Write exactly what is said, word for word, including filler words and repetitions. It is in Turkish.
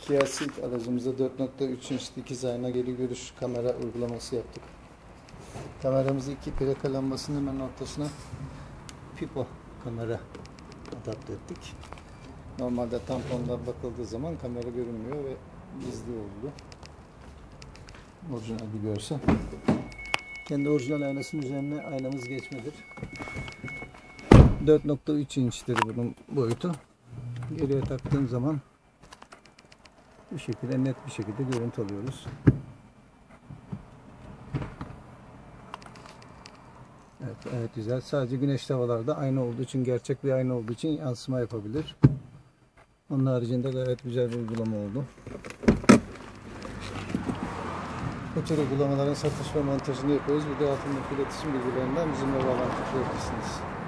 Kia Ceed aracımıza dört nokta üç inç dikiz ayna geri görüş kamera uygulaması yaptık. Kameramızı iki plaka lambasının hemen ortasına pipo kamera adapte ettik. Normalde tampondan bakıldığı zaman kamera görünmüyor ve gizli oldu. Orijinal bir görsel. Kendi orijinal aynasının üzerine aynamız geçmedir. dört nokta üç inçtir bunun boyutu. Geriye taktığım zaman bu şekilde net bir şekilde görüntü alıyoruz. Evet, evet güzel. Sadece güneşli havalarda ayna olduğu için, gerçek bir ayna olduğu için yansıma yapabilir. Onun haricinde gayet güzel bir uygulama oldu. Bu tür uygulamaların satış ve montajını yapıyoruz. Video altındaki iletişim bilgilerinden bizimle bağlantı kurabilirsiniz.